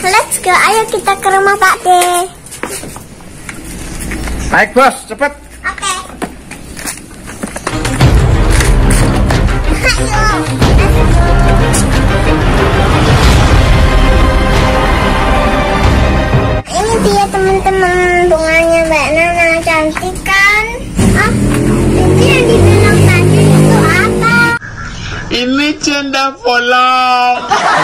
let's go. Ayo kita ke rumah Pak D. Naik bos, cepet. Oke. Ayo. Ini dia teman-teman, bunganya Mbak Nana, cantik kan? Ah, itu yang dibilang tadi itu apa? Ini janda bolong.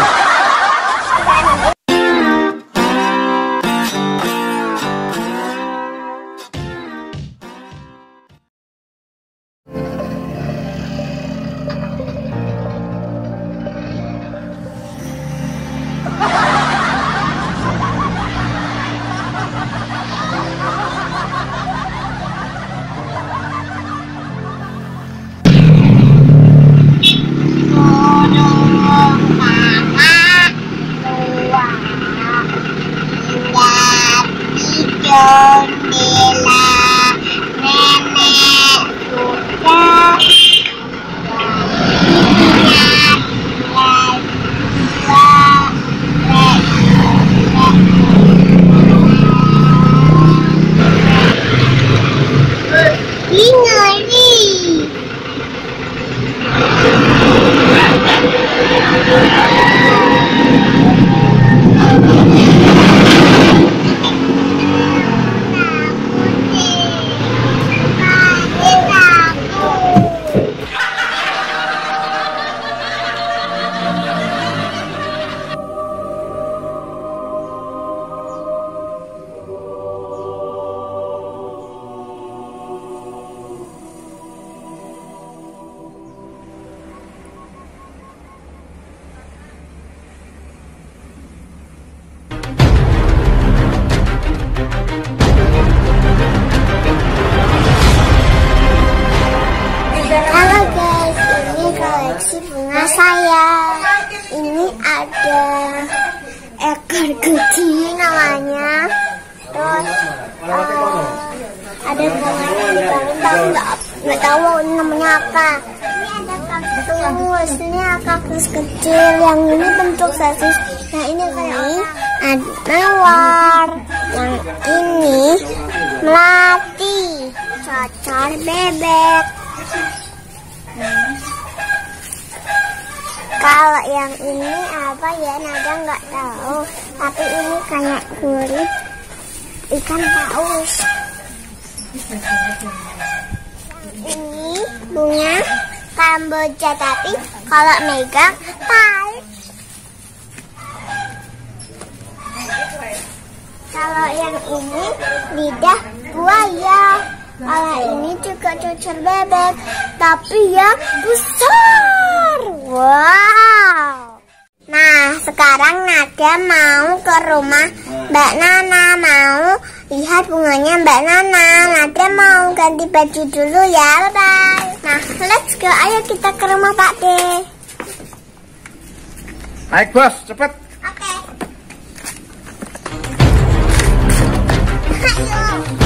Halo guys, ini koleksi bunga saya. Ini ada ekor kucing namanya. Terus ada bunganya di bawah, nggak tahu namanya apa. Ini ada kaktus, ini kaktus kecil. Yang ini bentuk sosis. Nah ini kayak ada mawar. Yang ini melati, cacar bebek. Kalau yang ini apa ya, Nada nggak tahu. Tapi ini kayak kulit ikan paus. Ini bunga Kamboja, tapi kalau megang pahit. Kalau yang ini lidah buaya. Kalau ini juga cacar bebek, tapi ya besar. Wow. Nah, sekarang Nada mau ke rumah Mbak Nana, mau lihat bunganya Mbak Nana. Nada mau ganti baju dulu ya, bye-bye. Nah, let's go. Ayo kita ke rumah Pak D. Naik bos, cepet. Oke. Ayo.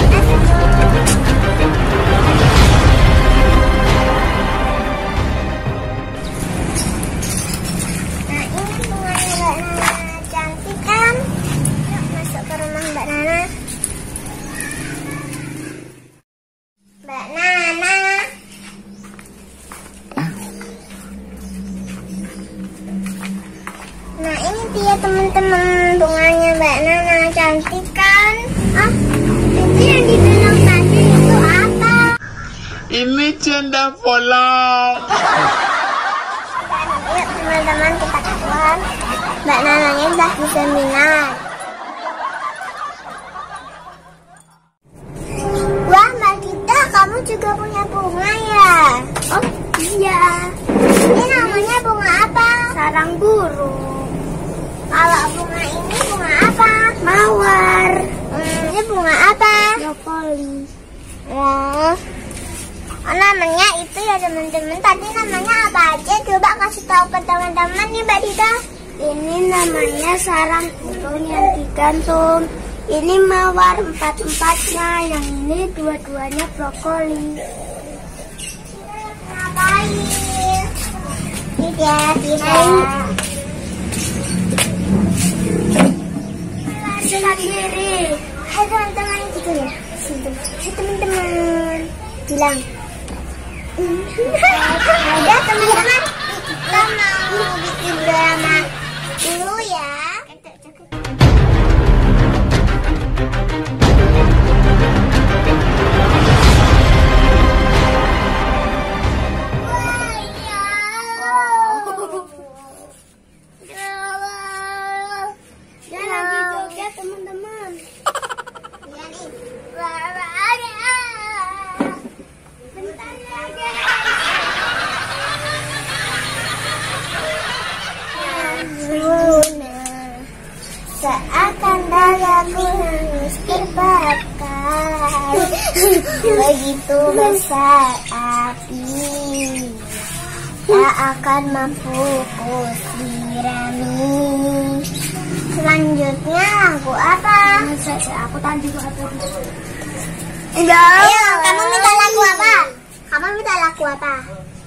Nah ini dia teman-teman, bunganya Mbak Nana, cantik kan? Ah, itu yang dibilang tadi itu apa? Ini janda bolong. Yuk teman-teman, kita keluar. Mbak Nananya udah di seminar. Wah Mbak Dita, kamu juga punya bunga ya? Oh iya. Ini namanya bunga apa? Sarang burung. Kalau bunga ini bunga apa? Mawar. Ini bunga apa? Brokoli. Oh, namanya itu ya teman-teman. Tadi namanya apa aja? Coba kasih tahu ke teman-teman nih Mbak Dita. Ini namanya sarang burung yang digantung. Ini mawar 4-4-nya, yang ini dua-duanya brokoli. Ngapain? Tidak. kanan kiri. Hai teman-teman, gitu ya. Hai teman-teman, bilang. Ada teman-teman, kita mau bikin drama dulu ya. Seakan dadaku hangus terbakar, begitu besar api, tak akan mampu ku sirami. Selanjutnya lagu apa? Aku tadi juga apa? Enggak. Ayo, kamu minta lagu apa? Kamu minta lagu apa?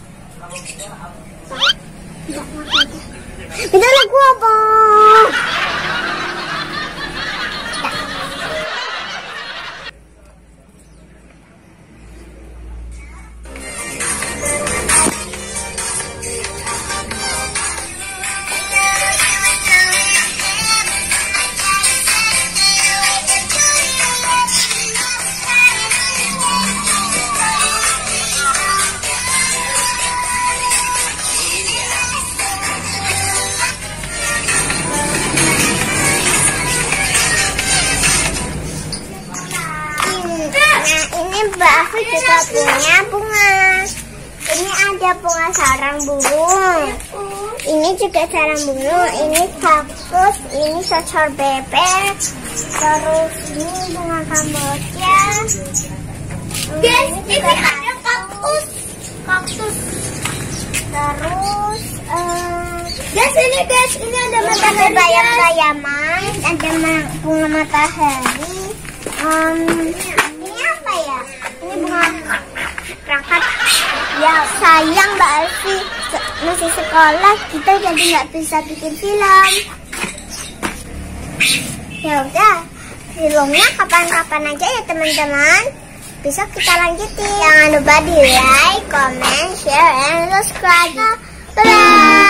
Minta lagu apa? Mbak Afi juga punya bunga. Ini ada bunga sarang burung. Ini juga sarang burung. Ini kaktus. Ini cocor bebek. Terus ini bunga kamboja. Guys, ini ada kaktus. Terus guys, ini ada matahari bayam-bayaman. Ada bunga matahari. Ini apa ya? Ini bunga perangkat. Ya sayang Mbak Alfi, masih sekolah kita jadi nggak bisa bikin film. Ya udah, filmnya kapan-kapan aja ya teman-teman. Besok kita lanjutin. Jangan lupa di like, comment, share, and subscribe. Bye.